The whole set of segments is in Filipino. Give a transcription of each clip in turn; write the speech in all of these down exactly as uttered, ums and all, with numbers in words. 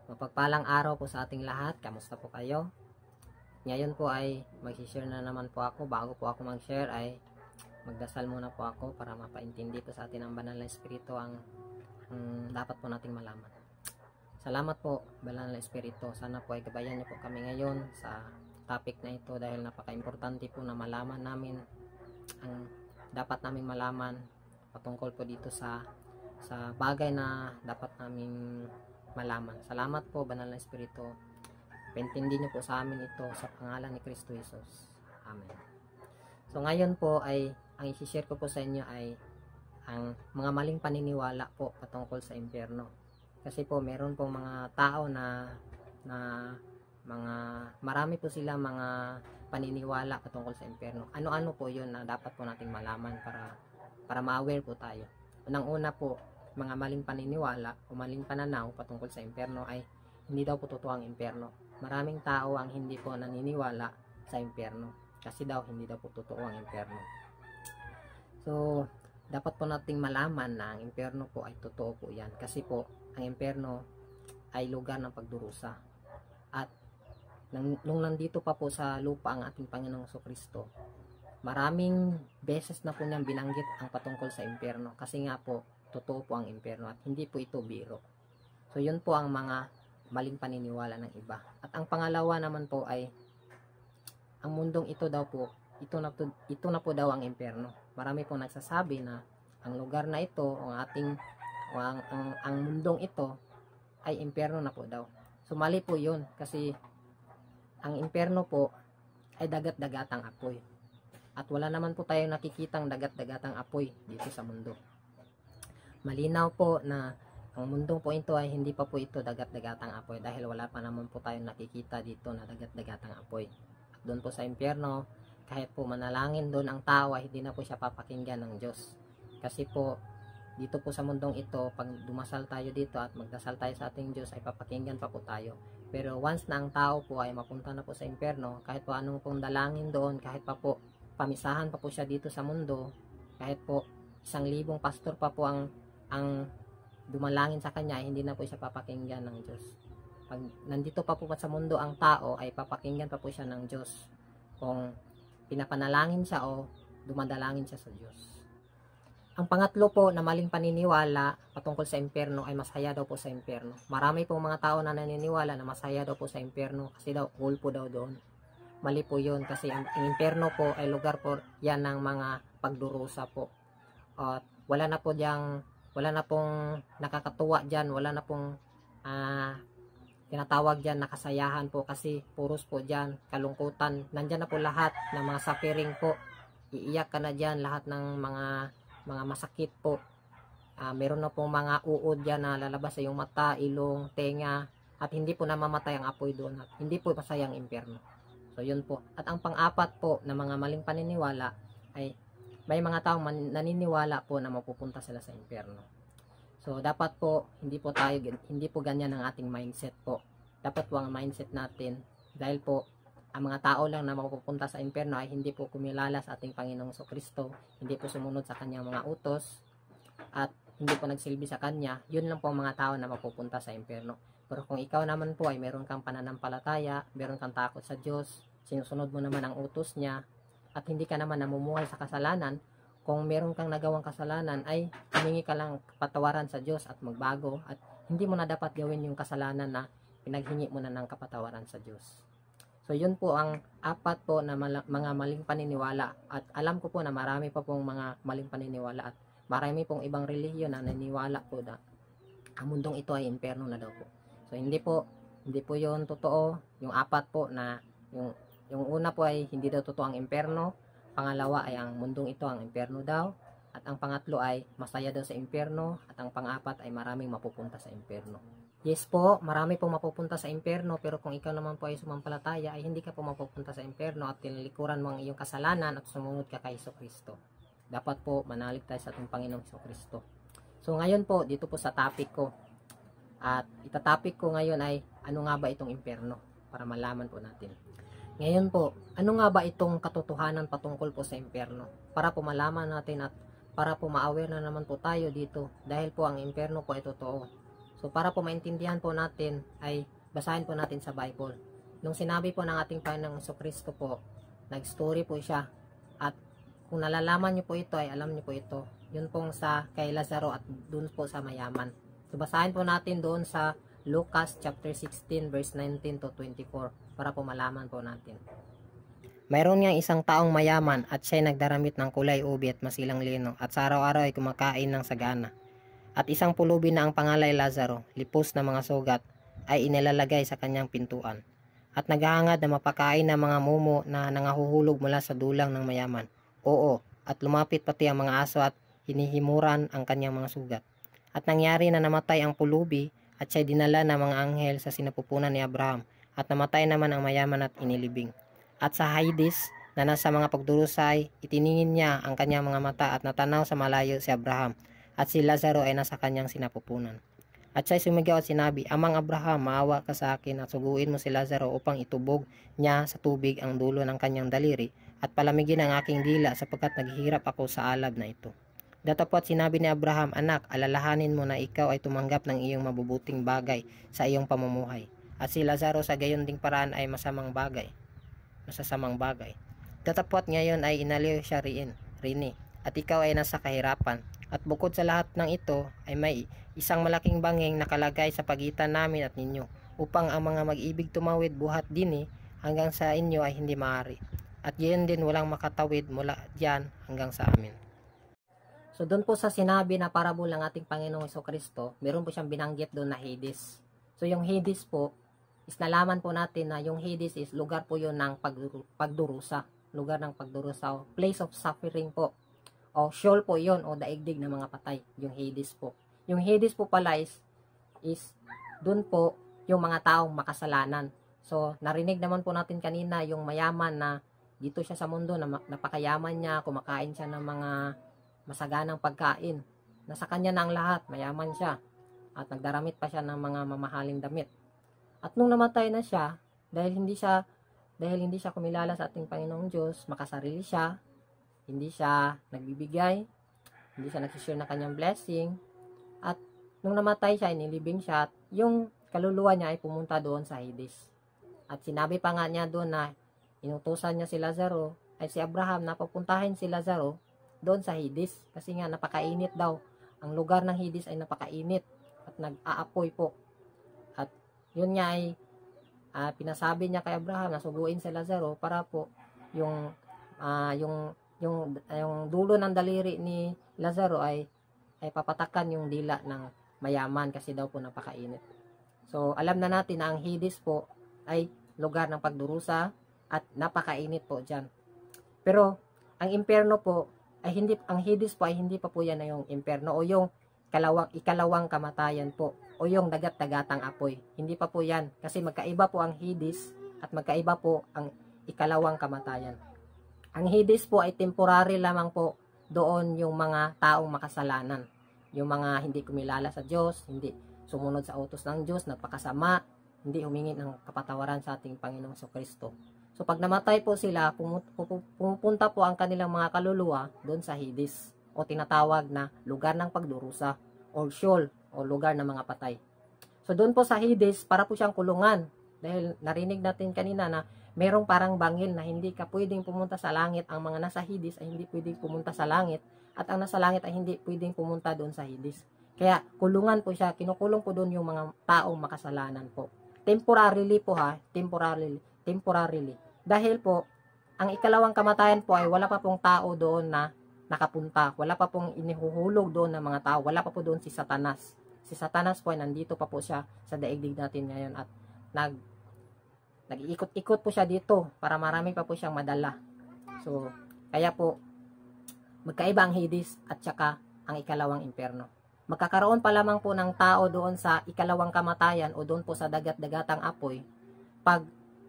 Mapagpalang araw po sa ating lahat. Kamusta po kayo? Ngayon po ay mag-share na naman po ako. Bago po ako mag-share ay magdasal muna po ako para mapaintindi po sa atin ang banal na espiritu ang, ang dapat po nating malaman. Salamat po, banal na espiritu. Sana po ay gabayan niyo po kami ngayon sa topic na ito dahil napaka-importante po na malaman namin ang dapat naming malaman patungkol po dito sa sa bagay na dapat naming malaman. Salamat po, banal na espiritu. Paintindi niyo po sa amin ito sa pangalan ni Kristo Jesus. Amen. So ngayon po ay ang i-share ko po sa inyo ay ang mga maling paniniwala po patungkol sa impyerno. Kasi po meron po mga tao na na mga marami po sila mga paniniwala patungkol sa impyerno. Ano-ano po 'yun na dapat po nating malaman para para ma-aware po tayo. Unang-una po, mga maling paniniwala o maling pananaw patungkol sa impyerno ay hindi daw po totoo ang impyerno. Maraming tao ang hindi po naniniwala sa impyerno kasi daw hindi daw po totoo ang impyerno. So, dapat po nating malaman na ang impyerno po ay totoo po yan kasi po ang impyerno ay lugar ng pagdurusa. At nang, nung nandito pa po sa lupa ang ating Panginoong Jesucristo, maraming beses na po niyang binanggit ang patungkol sa impyerno kasi nga po totoo po ang impyerno at hindi po ito biro. So yun po ang mga maling paniniwala ng iba. At ang pangalawa naman po ay ang mundong ito daw po, ito na, ito na po daw ang impyerno. Marami pong nagsasabi na ang lugar na ito, ang ating o ang, ang, ang mundong ito ay impyerno na po daw. So mali po yun kasi ang impyerno po ay dagat-dagatang apoy. At wala naman po tayong nakikitang dagat-dagatang apoy dito sa mundo. Malinaw po na ang mundong po ito ay hindi pa po ito dagat-dagatang apoy dahil wala pa naman po tayong nakikita dito na dagat-dagatang apoy. At doon po sa impyerno, kahit po manalangin doon ang tao ay hindi na po siya papakinggan ng Diyos. Kasi po dito po sa mundong ito, pag dumasal tayo dito at magdasal tayo sa ating Diyos ay papakinggan pa po tayo. Pero once na ang tao po ay mapunta na po sa impyerno, kahit po anong pong dalangin doon, kahit pa po pamisahan pa po siya dito sa mundo, kahit po isang libong pastor pa po ang ang dumalangin sa kanya, hindi na po siya papakinggan ng Diyos. Pag nandito pa po sa mundo ang tao, ay papakinggan pa po siya ng Diyos kung pinapanalangin siya o dumadalangin siya sa Diyos. Ang pangatlo po na maling paniniwala patungkol sa impyerno ay masaya daw po sa impyerno. Marami pong mga tao na naniniwala na masaya daw po sa impyerno kasi daw cool po daw doon. Mali po yun kasi ang, ang impyerno po ay lugar po yan ng mga pagdurusa po. At wala na po diyang wala na pong nakakatuwa dyan, wala na pong uh, tinatawag dyan na kasayahan po kasi puros po dyan, kalungkutan. Nandyan na po lahat ng mga suffering po. Iiyak ka na dyan, lahat ng mga mga masakit po. Uh, meron na pong mga uod dyan na lalabas sa iyong mata, ilong, tenga, at hindi po namamatay ang apoy doon. At hindi po masayang impyerno. So yun po. At ang pang-apat po na mga maling paniniwala ay may mga taong naniniwala po na mapupunta sila sa impyerno. So dapat po hindi po tayo hindi po ganyan ang ating mindset po. Dapat po ang mindset natin dahil po ang mga tao lang na mapupunta sa impyerno ay hindi po kumilala sa ating Panginoong Jesucristo, hindi po sumunod sa kanyang mga utos at hindi po nagsilbi sa kanya. Yun lang po ang mga tao na mapupunta sa impyerno. Pero kung ikaw naman po ay meron kang pananampalataya, meron kang takot sa Diyos, sinusunod mo naman ang utos niya, at hindi ka naman namumuhay sa kasalanan, kung meron kang nagawang kasalanan ay humingi ka lang kapatawaran sa Diyos at magbago at hindi mo na dapat gawin yung kasalanan na pinaghingi mo na ng kapatawaran sa Diyos. So yun po ang apat po na mal mga maling paniniwala at alam ko po na marami pa pong mga maling paniniwala at marami pong ibang relihiyon na naniniwala po na ang mundong ito ay impyerno na daw po. So hindi po hindi po yun totoo. Yung apat po na yung Yung una po ay hindi daw totoo ang impyerno, pangalawa ay ang mundong ito ang impyerno daw, at ang pangatlo ay masaya daw sa impyerno, at ang pang-apat ay maraming mapupunta sa impyerno. Yes po, marami pong mapupunta sa impyerno, pero kung ikaw naman po ay sumampalataya ay hindi ka po mapupunta sa impyerno at tinalikuran mo ang iyong kasalanan at sumunod ka kay Jesucristo. Dapat po manalig tayo sa ating Panginoong Jesucristo. So ngayon po, dito po sa topic ko, at itatopic ko ngayon ay ano nga ba itong impyerno para malaman po natin. Ngayon po, ano nga ba itong katotohanan patungkol po sa impyerno? Para po malaman natin at para po ma-aware na naman po tayo dito dahil po ang impyerno po ay totoo. So para po maintindihan po natin ay basahin po natin sa Bible. Nung sinabi po ng ating Panginoong Jesucristo po, nag-story po siya. At kung nalalaman niyo po ito ay alam niyo po ito. Yun pong sa kay Lazaro at dun po sa mayaman. So basahin po natin doon sa Lucas chapter sixteen verse nineteen to twenty-four para po malaman po natin. Mayroon niyang isang taong mayaman at siya'y nagdaramit ng kulay ubi at masilang lino at sa araw-araw ay kumakain ng sagana. At isang pulubi na ang pangalay Lazaro, lipos na mga sugat, ay inilalagay sa kanyang pintuan. At naghahangad na mapakain ng mga mumo na nangahuhulog mula sa dulang ng mayaman. Oo, at lumapit pati ang mga aso at hinihimuran ang kanyang mga sugat. At nangyari na namatay ang pulubi at siya'y dinala ng mga anghel sa sinapupunan ni Abraham. At namatay naman ang mayaman at inilibing. At sa Hades na nasa mga pagdurusay, itiningin niya ang kanyang mga mata at natanaw sa malayo si Abraham. At si Lazaro ay nasa kanyang sinapupunan. At siya'y sumigaw at sinabi, Amang Abraham, maawa ka sa akin at suguin mo si Lazaro upang itubog niya sa tubig ang dulo ng kanyang daliri at palamigin ang aking dila sapagkat naghihirap ako sa alab na ito. Datapwat sinabi ni Abraham, Anak, alalahanin mo na ikaw ay tumanggap ng iyong mabubuting bagay sa iyong pamumuhay. At si Lazaro sa gayon ding paraan ay masamang bagay. Masasamang bagay. Datapwat ngayon ay inaliw siya riin, rini, at ikaw ay nasa kahirapan. At bukod sa lahat ng ito ay may isang malaking banging nakalagay sa pagitan namin at ninyo, upang ang mga mag-ibig tumawid buhat din hanggang sa inyo ay hindi maaari. At gayon din walang makatawid mula diyan hanggang sa amin. So doon po sa sinabi na parabol ng ating Panginoong Jesucristo, meron po siyang binanggit doon na Hades. So yung Hades po, is nalaman po natin na yung Hades is lugar po yun ng pagduru pagdurusa. Lugar ng pagdurusa o place of suffering po. O Sheol po yun o daigdig ng mga patay. Yung Hades po. Yung Hades po pala is, is dun po yung mga taong makasalanan. So narinig naman po natin kanina yung mayaman na dito siya sa mundo na napakayaman niya, kumakain siya ng mga masaganang pagkain. Nasa kanya na ang lahat, mayaman siya. At nagdaramit pa siya ng mga mamahaling damit. At nung namatay na siya, dahil hindi siya dahil hindi siya kumilala sa ating Panginoong Diyos, makasarili siya, hindi siya nagbibigay, hindi siya nagsishare ng kanyang blessing, at nung namatay siya, inilibing siya, at yung kaluluwa niya ay pumunta doon sa Hades. At sinabi pa nga niya doon na inutusan niya si Lazaro, ay si Abraham na papuntahin si Lazaro doon sa Hades, kasi nga napakainit daw. Ang lugar ng Hades ay napakainit at nag-aapoy po. At yun nga ay uh, pinasabi niya kay Abraham na suguin si Lazaro para po yung uh, yung yung yung dulo ng daliri ni Lazaro ay ay papatakan yung dila ng mayaman kasi daw po napakainit. So alam na natin na ang Hades po ay lugar ng pagdurusa at napakainit po diyan. Pero ang impyerno po ay hindi, ang Hades po ay hindi pa po yan na yung impyerno o yung kalawang, ikalawang kamatayan po o yung dagat-dagatang apoy. Hindi pa po yan kasi magkaiba po ang Hades at magkaiba po ang ikalawang kamatayan. Ang Hades po ay temporary lamang po doon yung mga taong makasalanan. Yung mga hindi kumilala sa Diyos, hindi sumunod sa utos ng Diyos, nagpakasama, hindi humingi ng kapatawaran sa ating Panginoong Jesucristo. So pag namatay po sila, pumupunta po ang kanilang mga kaluluwa doon sa Hades o tinatawag na lugar ng pagdurusa o Sheol o lugar ng mga patay. So doon po sa Hades, para po siyang kulungan dahil narinig natin kanina na merong parang bangil na hindi ka pwedeng pumunta sa langit. Ang mga nasa Hades ay hindi pwedeng pumunta sa langit at ang nasa langit ay hindi pwedeng pumunta doon sa Hades. Kaya kulungan po siya, kinukulong po doon yung mga taong makasalanan po. Temporarily po ha, temporarily, temporarily. Dahil po, ang ikalawang kamatayan po ay wala pa pong tao doon na nakapunta. Wala pa pong inihuhulog doon ng mga tao. Wala pa po doon si Satanas. Si Satanas po ay nandito pa po siya sa daigdig natin ngayon at nag nag-iikot-ikot po siya dito para marami pa po siyang madala. So, kaya po magkaiba ang Hades at saka ang ikalawang impyerno. Magkakaroon pa lamang po ng tao doon sa ikalawang kamatayan o doon po sa dagat-dagatang apoy pag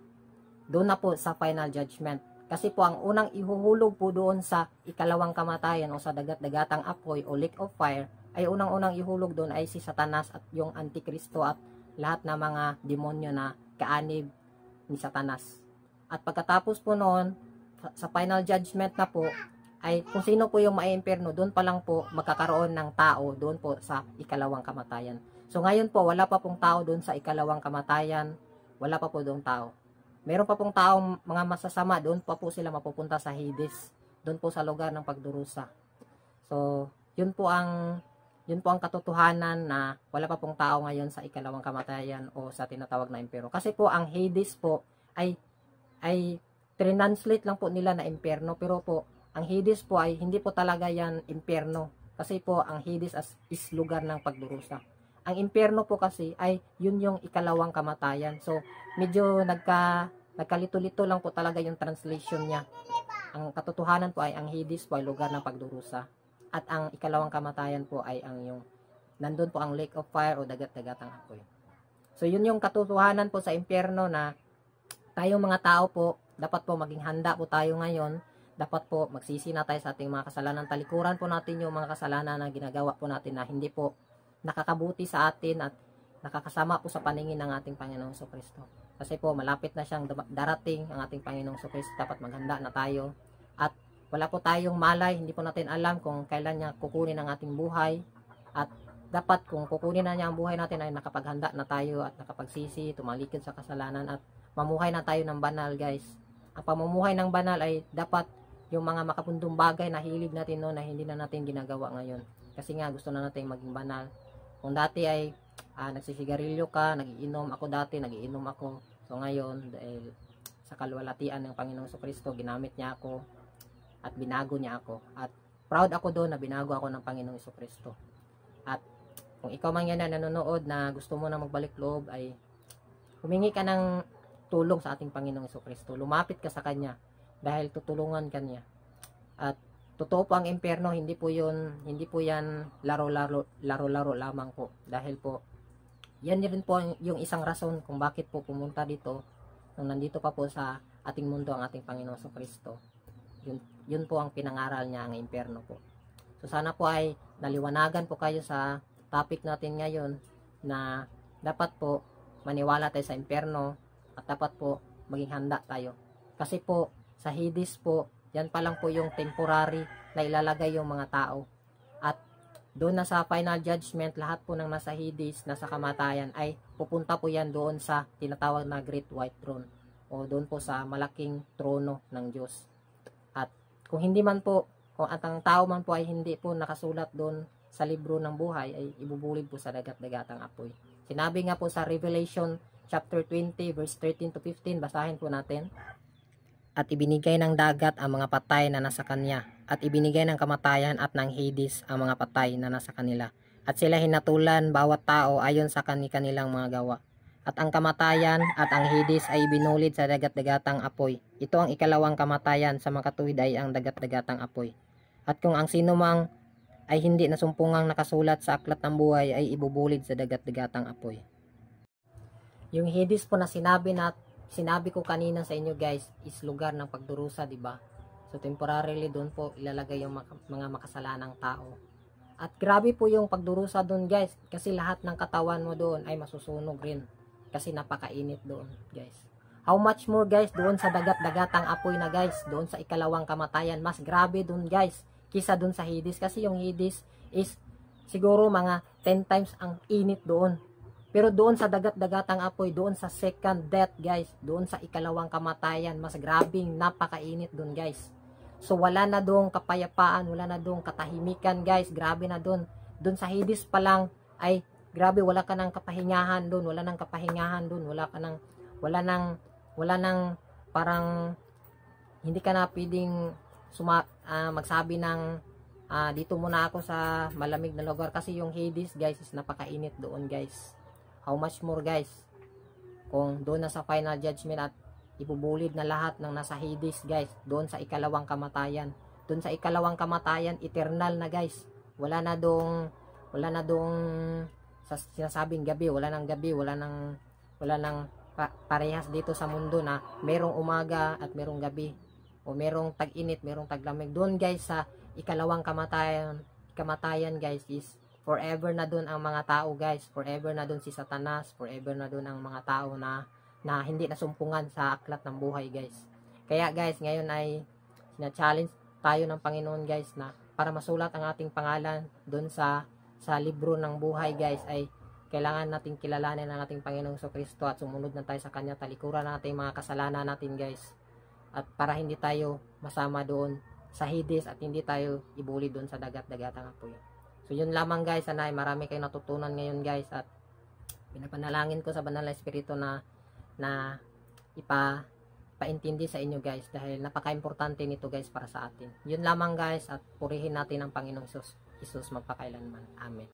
doon na po sa final judgment. Kasi po ang unang ihuhulog po doon sa ikalawang kamatayan o sa dagat-dagatang apoy o lake of fire ay unang-unang ihulog doon ay si Satanas at yung Antikristo at lahat ng mga demonyo na kaanib ni Satanas. At pagkatapos po noon, sa final judgment na po, ay kung sino po yung maimpyerno, doon pa lang po magkakaroon ng tao doon po sa ikalawang kamatayan. So ngayon po, wala pa pong tao doon sa ikalawang kamatayan. Wala pa po doong tao. Meron pa pong taong mga masasama, doon pa po sila mapupunta sa Hades. Doon po sa lugar ng pagdurusa. So, yun po ang yun po ang katotohanan na wala pa pong tao ngayon sa ikalawang kamatayan o sa tinatawag na impyerno. Kasi po ang Hades po ay ay translate lang po nila na impyerno, pero po ang Hades po ay hindi po talaga yan impyerno. Kasi po ang Hades as is lugar ng pagdurusa. Ang impyerno po kasi ay yun yung ikalawang kamatayan. So, medyo nagka nagkalito-lito lang po talaga yung translation niya. Ang katotohanan po ay ang Hades po ay lugar ng pagdurusa. At ang ikalawang kamatayan po ay ang yung nandun po ang lake of fire o dagat-dagatang apoy. So yun yung katotohanan po sa impyerno na tayong mga tao po, dapat po maging handa po tayo ngayon. Dapat po magsisi na tayo sa ating mga kasalanan. Talikuran po natin yung mga kasalanan na ginagawa po natin na hindi po nakakabuti sa atin at nakakasama po sa paningin ng ating Panginoong Jesucristo. Kasi po malapit na siyang darating ang ating Panginoong Jesucristo. Dapat maghanda na tayo. At wala po tayong malay, hindi po natin alam kung kailan niya kukunin ang ating buhay. At dapat kung kukunin na niya ang buhay natin ay nakapaghanda na tayo at nakapagsisi, tumalikod sa kasalanan at mamuhay na tayo ng banal, guys. Ang pamumuhay ng banal ay dapat yung mga makapundong bagay na hilig natin noon na hindi na natin ginagawa ngayon. Kasi nga gusto na natin maging banal. Kung dati ay ah, nagsisigarilyo ka, nagiinom ako dati, nagiinom ako. So ngayon, dahil sa kalwalatian ng Panginoong Jesucristo, ginamit niya ako at binago niya ako. At proud ako doon na binago ako ng Panginoong Jesucristo. At kung ikaw man yan na nanonood na gusto mo na magbalik loob, ay humingi ka ng tulong sa ating Panginoong Jesucristo. Lumapit ka sa Kanya dahil tutulungan ka niya. At totoo po ang impyerno, hindi po yun, hindi po yan laro-laro, laro-laro lamang po. Dahil po, yan rin po yung isang rason kung bakit po pumunta dito nung nandito pa po sa ating mundo ang ating Panginoong Jesucristo. Yun, yun po ang pinangaral niya, ang impyerno po. So sana po ay naliwanagan po kayo sa topic natin ngayon na dapat po maniwala tayo sa impyerno at dapat po maging handa tayo. Kasi po sa Hades po, yan pa lang po yung temporary na ilalagay yung mga tao. At doon na sa final judgment, lahat po ng nasa Hades, nasa kamatayan ay pupunta po yan doon sa tinatawag na Great White Throne o doon po sa malaking trono ng Diyos. At kung hindi man po, kung at ang tao man po ay hindi po nakasulat doon sa libro ng buhay, ay ibubulid po sa dagat-dagatang apoy. Sinabi nga po sa Revelation chapter twenty verse thirteen to fifteen, basahin po natin. At ibinigay ng dagat ang mga patay na nasa kanya, at ibinigay ng kamatayan at ng Hades ang mga patay na nasa kanila. At sila hinatulan bawat tao ayon sa kani-kanilang mga gawa. At ang kamatayan at ang Hades ay binulid sa dagat-dagatang apoy. Ito ang ikalawang kamatayan, sa mga katuwid ay ang dagat-dagatang apoy. At kung ang sino mang ay hindi nasumpungang nakasulat sa aklat ng buhay ay ibubulid sa dagat-dagatang apoy. Yung Hades po na sinabi na sinabi ko kanina sa inyo, guys, is lugar ng pagdurusa, di ba? So temporarily doon po ilalagay yung mga makasalanang tao. At grabe po yung pagdurusa doon, guys, kasi lahat ng katawan mo doon ay masusunog rin. Kasi napakainit doon, guys. How much more, guys, doon sa dagat-dagatang apoy na, guys, doon sa ikalawang kamatayan, mas grabe doon, guys, kisa doon sa Hades. Kasi yung Hades is siguro mga ten times ang init doon. Pero doon sa dagat-dagatang apoy, doon sa second death, guys, doon sa ikalawang kamatayan, mas grabing napakainit doon, guys. So wala na doon kapayapaan, wala na doon katahimikan, guys. Grabe na doon. Doon sa Hades pa lang ay grabe, wala ka ng kapahingahan doon, wala nang kapahingahan doon, wala ka nang wala nang wala nang parang hindi ka na pwedeng suma, uh, magsabi ng uh, dito muna ako sa malamig na lugar, kasi yung Hades, guys, is napakainit doon, guys. How much more, guys, kung doon na sa final judgment at ibubulid na lahat ng nasa Hades, guys, doon sa ikalawang kamatayan. Doon sa ikalawang kamatayan, eternal na, guys. Wala na dong wala na dong sa sinasabing gabi, wala nang gabi, wala nang wala nang pa, parehas dito sa mundo na merong umaga at merong gabi, o merong tag-init, merong taglamig. Doon, guys, sa ikalawang kamatayan, kamatayan, guys, is forever na doon ang mga tao, guys. Forever na doon si Satanas, forever na doon ang mga tao na na hindi nasumpungan sa aklat ng buhay, guys. Kaya, guys, ngayon ay sina-challenge tayo ng Panginoon, guys, na para masulat ang ating pangalan doon sa sa libro ng buhay, guys, ay kailangan natin kilalanin ang ating Panginoong Kristo at sumunod na tayo sa Kanya, talikuran natin mga kasalanan natin guys, at para hindi tayo masama doon sa Hades at hindi tayo ibuli doon sa dagat-dagatang apoy. So yun lamang guys, sana ay marami kayong natutunan ngayon guys, at pinapanalangin ko sa Banal na Espiritu na na ipa paintindi sa inyo guys, dahil napaka-importante nito guys para sa atin. Yun lamang guys, at purihin natin ang Panginoong Isus, Isus magpakailanman. Amen.